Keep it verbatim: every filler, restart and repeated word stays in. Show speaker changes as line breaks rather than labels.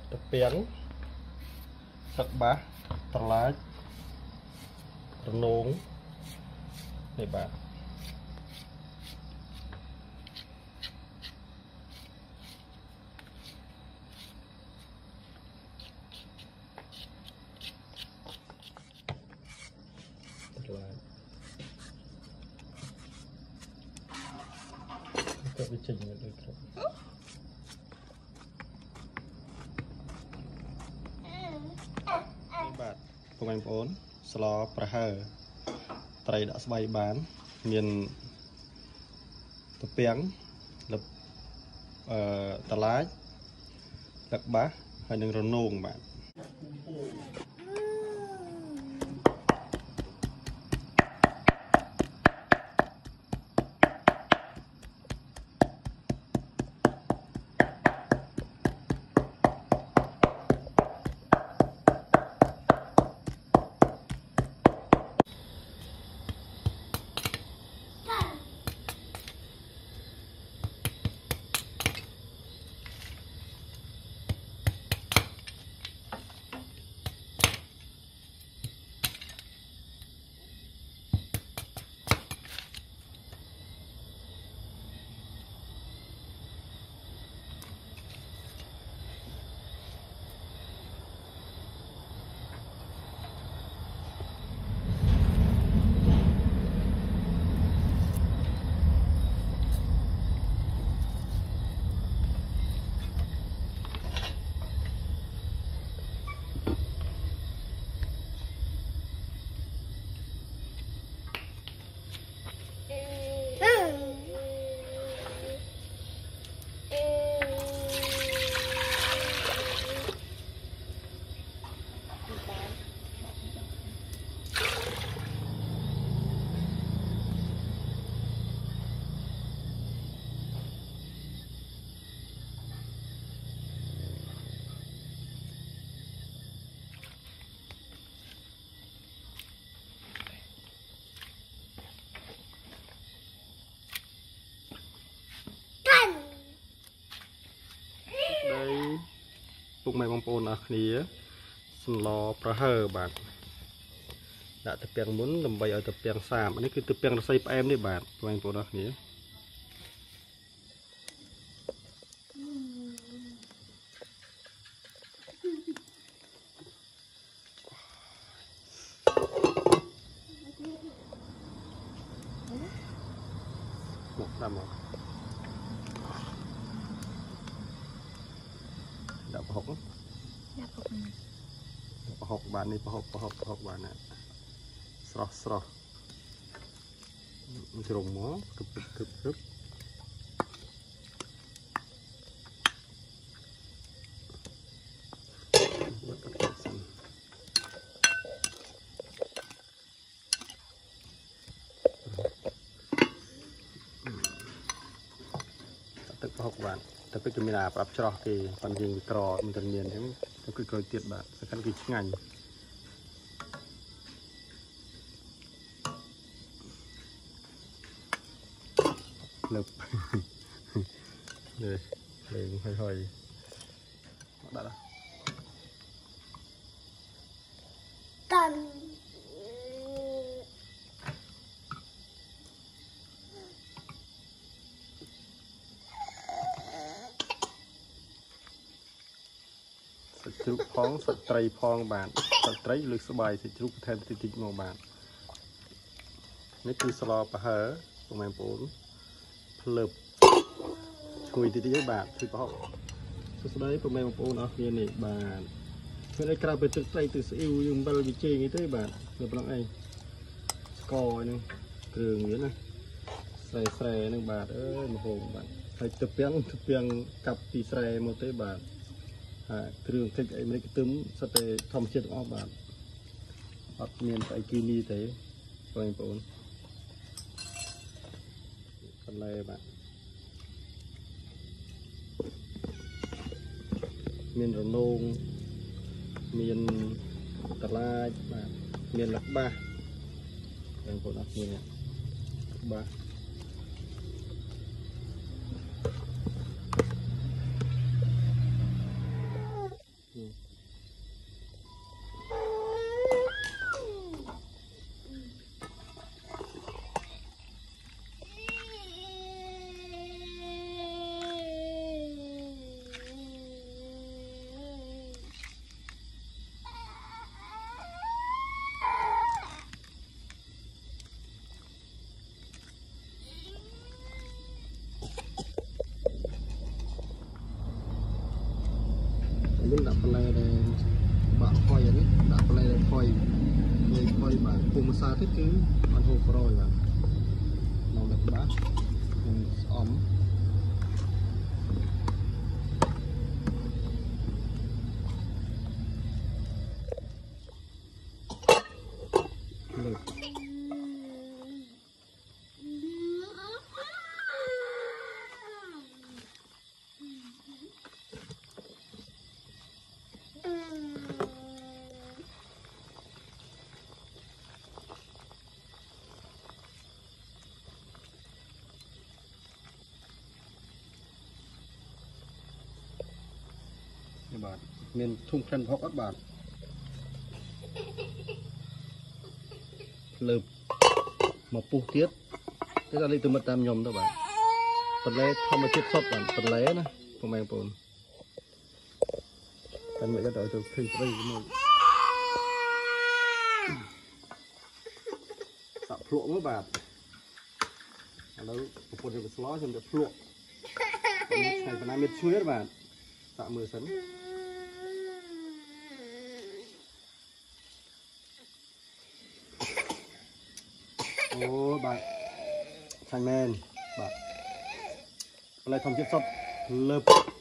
tập biển sặc bá tờ lái tờ nướng này bạn cái trình này được rồi. Bạn cùng anh bốn slo praha tây đã bay bán miền tập biển lập tờ lái lập bá hay đường rôn nông bạn đây lúc mày bông bồn ở kia sân lò praha bạn đã tập biển muốn làm bày ở tập biển sàm anh ấy cứ tập biển là xây em đi bạn mày bồn ở kia một năm rồi đã học đã học bạn đi học học học bạn này sro sro trồng mó cực cực cực cực tự học bạn tập cái mình là tập cho thì còn gì cò mình cần miền thế nó cứ cười tiệt bạn sẽ căn kỳ ngành lực đây đây hơi hơi đã đó chụp phong sợi trai phong bạn sợi trai lực số bài thì chụp thêm tí tí màu bạn mấy cứ slo bà hở của mày bốn lợp cùi tí tí với bạn thì có số đấy của mày bốn nó như này bạn cái này cà phê từ trai từ siêu dùng bao nhiêu chơi như thế bạn được bằng anh cò này cường nữa này xài xài này bạn ơi một hồn bạn phải tập tiếng tập tiếng cặp thì xài một thế bạn trường thích ấy mấy cái tấm sắp tới thông chết của bạn hoặc miền tại kia như thế rồi bốn còn lại bạn miền rồng nông miền tà la bạn miền lạc ba rồi bốn miền ba mình đặt phần này để bạn phơi vậy đặt phần này để phơi để phơi bạn cùng xa thích cứ bạn hộp rồi bạn màu đẹp bát ấm được bạn nên thung khăn hốc các bạn lợp một pu tiết thế ra đi từ mặt tam nhom các bạn phần lé không mà chết sốt bạn phần lé nữa không mang bồn phần mẹ cái đội từ khi đây cái tạo phuộng các bạn đâu một con được sló trong được phuộng thành phần này miệt chuối các bạn tạo mười sấn ô bạn thành men bạn lại thông tiếp sốt lợp